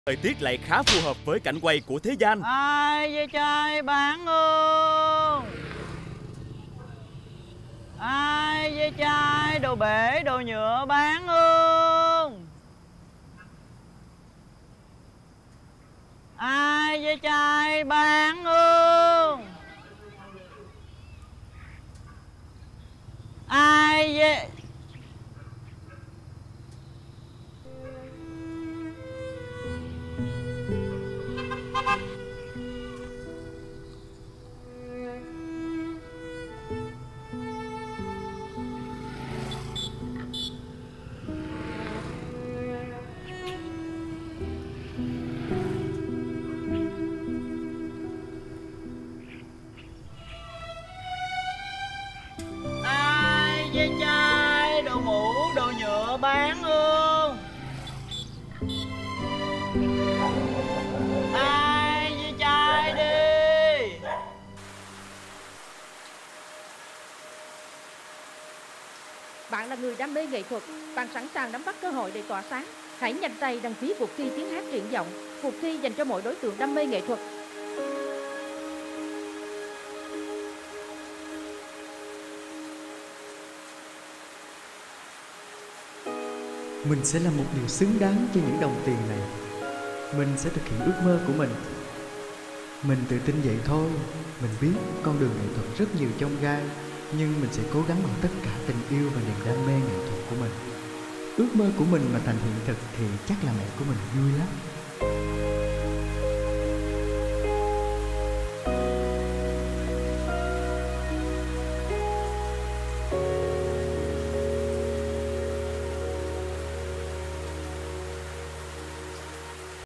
Thời tiết lại khá phù hợp với cảnh quay của thế gian. Ai ve chai bán hương, ai ve chai đồ bể đồ nhựa bán hương, ai ve chai bán hương, ai ve... Ai ve chai đồ mũ đồ nhựa bán hương, ai ve chai đi. Bạn là người đam mê nghệ thuật, bạn sẵn sàng nắm bắt cơ hội để tỏa sáng. Hãy nhanh tay đăng ký cuộc thi tiếng hát triển vọng, cuộc thi dành cho mọi đối tượng đam mê nghệ thuật. Mình sẽ làm một điều xứng đáng cho những đồng tiền này. Mình sẽ thực hiện ước mơ của mình. Mình tự tin vậy thôi. Mình biết con đường nghệ thuật rất nhiều chông gai, nhưng mình sẽ cố gắng bằng tất cả tình yêu và niềm đam mê nghệ thuật của mình. Ước mơ của mình mà thành hiện thực thì chắc là mẹ của mình vui lắm.